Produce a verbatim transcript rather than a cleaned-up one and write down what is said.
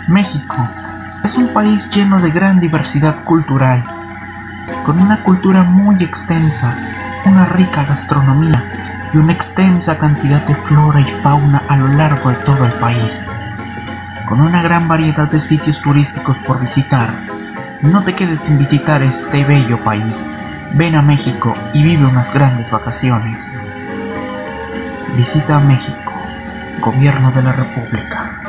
México es un país lleno de gran diversidad cultural, con una cultura muy extensa, una rica gastronomía y una extensa cantidad de flora y fauna a lo largo de todo el país. Con una gran variedad de sitios turísticos por visitar, no te quedes sin visitar este bello país. Ven a México y vive unas grandes vacaciones. Visita México, Gobierno de la República.